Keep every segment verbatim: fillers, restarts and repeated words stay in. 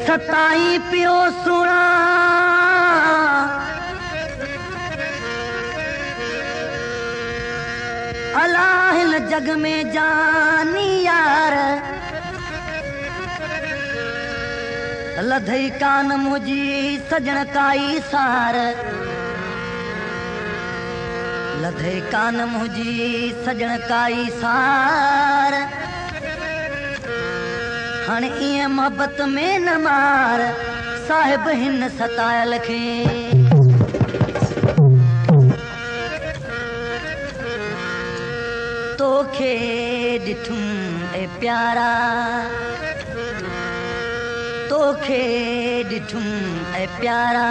सताई पियो सुणा अलाह हिन जग में जानी यार लधई कान मुझी सजण काई सार लधई कान मुझी सजण काई सार हाणे ईअं मोहब्बत में न मार साहिब हिन सतायल खे तोखे ॾिठुम ए प्यारा तोखे ॾिठुम ए प्यारा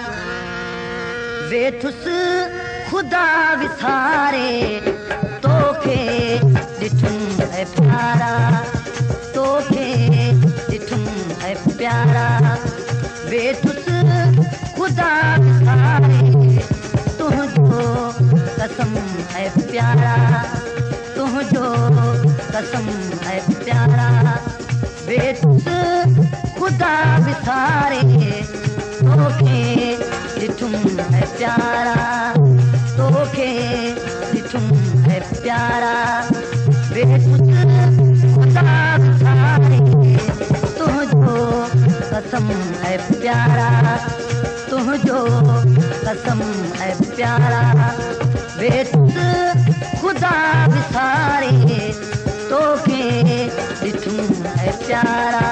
वेठुस खुदा विसारे तोखे ॾिठुम ए प्यारा तोखे ॾिठुम ए प्यारा वेठुस खुदा विसारे तुंहिंजो कसम ए प्यारा तुंहिंजो कसम ए प्यारा वेठुस खुदा विसारे तोखे ॾिठुम ए प्यारा तोखे ॾिठुम ए प्यारा वेठुस खुदा विसारे तुंहिंजो कसम ए प्यारा तुंहिंजो कसम ए प्यारा वेठुस खुदा विसारे तोखे ॾिठुम ए प्यारा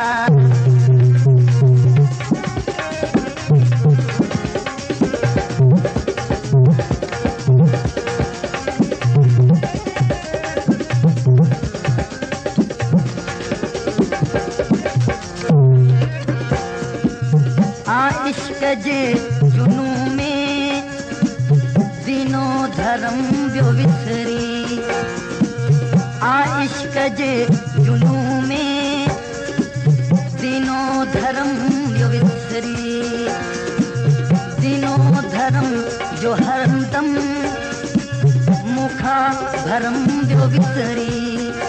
इश्क जे जुनू में दीनो धर्म जो विसरी आ इश्क जे जुनू में दीनो धर्म जो विसरी दीनो धर्म जो हरदम मुखा भरम जो विसरी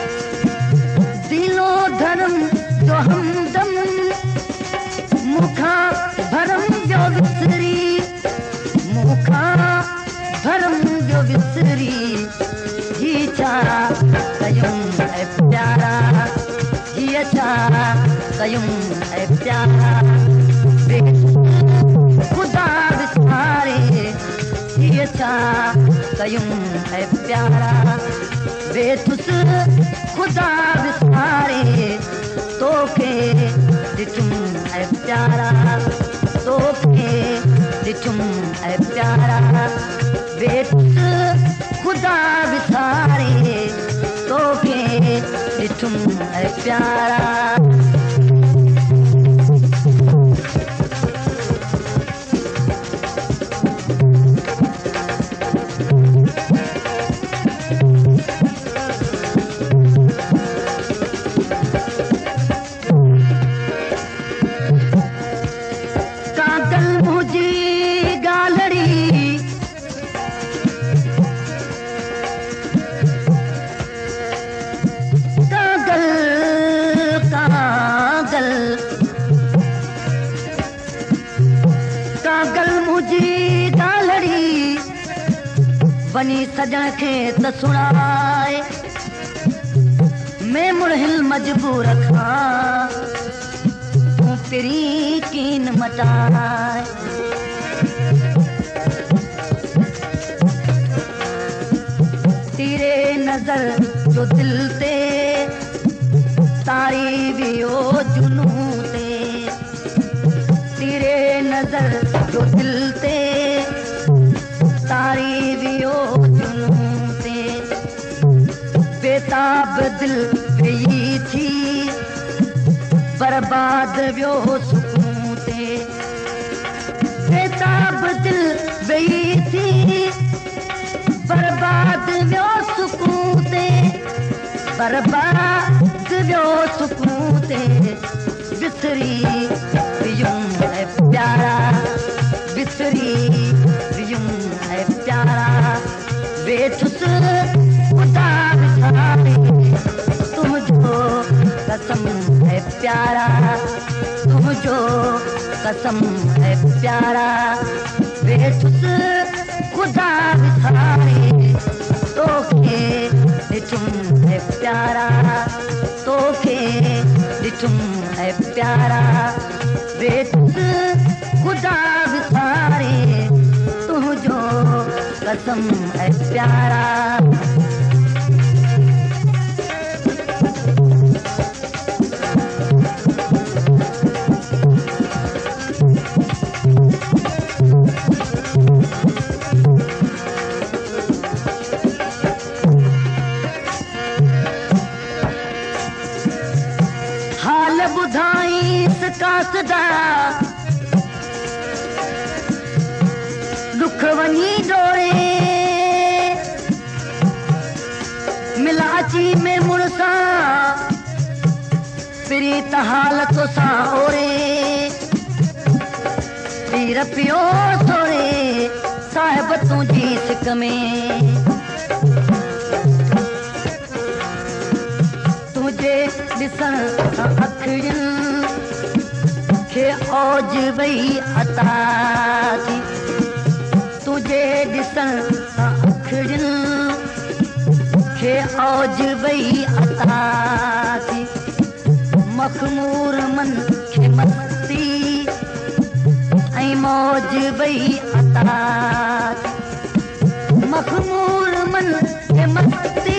दीनो धर्म जो हमदम मुखा भरम जो विसरी मुखा भरम जो विसरी ही छा कयूं ए प्यारा ही छा कयूं ए प्यारा खुदा विसारे ही छा कयूं ए प्यारा वेठुस खुदा विसारे तोखे ॾिठुम ए प्यारा तोखे ॾिठुम ए प्यारा वेठुस खुदा विसारे तोखे ॾिठुम ए प्यारा वनी सजण खे त सुणाए मैं मुड़हिल मजबूर खां तूं तेरी कीन मटाए तेरे नजर जो दिल ते तारी वियो जुनू ते तेरे नजर जो दिल ते तारी वियो जुनू ते बेताब दिल वेई थी बर्बाद वियो सुकून ते बेताब दिल वेई थी बर्बाद वियो सुकून ते बर्बाद वियो सुकून ते विसरी वियुं ए प्यारा विसरी वियुं ए प्यारा वेठुस खुदा विसारे तुंहिंजो कसम ए प्यारा तुंहिंजो कसम है प्यारा वेठुस खुदा विसारे तोखे ॾिठुम है प्यारा तोखे ॾिठुम है प्यारा वेठुस खुदा विसारे तुझो कसम है प्यारा हाल ॿुधाईंस कासदा दुख वञी डोरे मिलाची में मुड़सा प्रीत हालत सां ओरे पीर पियो थोरे साहिब तुंहिंजी सिक में तुझे ॾिसण सां अखियुनि खे औज वई अता थी तुझे ॾिसण सां अखियुनि खे औज वई अता थी मखमूर मन खे मस्ती ऐं मौज वई अता थी मखमूर मन खे मस्ती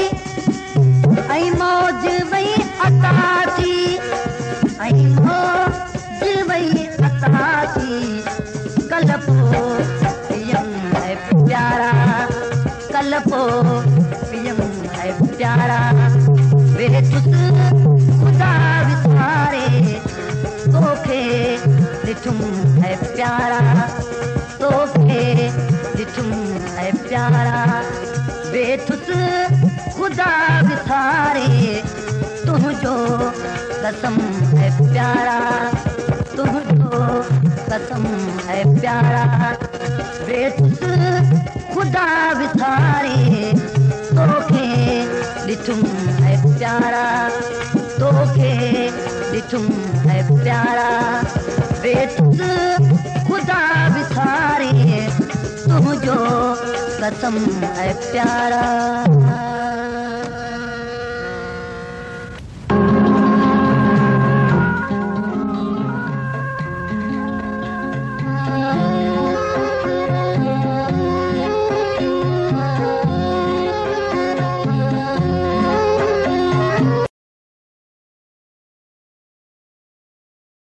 ऐं मौज वई अता थी ऐं मौज वई अता थी कल पो पियम है प्यारा कल पो पियम है प्यारा वेठुस खुदा विसारे तोखे ॾिठुम है प्यारा तोखे ॾिठुम है प्यारा वेठुस खुदा विसारे तुझो कसम है प्यारा तुझो कसम है प्यारा वेठुस खुदा विसारे तोखे ॾिठुम है प्यारा तोखे ॾिठुम है प्यारा वेठुस खुदा विसारे तुझो कसम है प्यारा।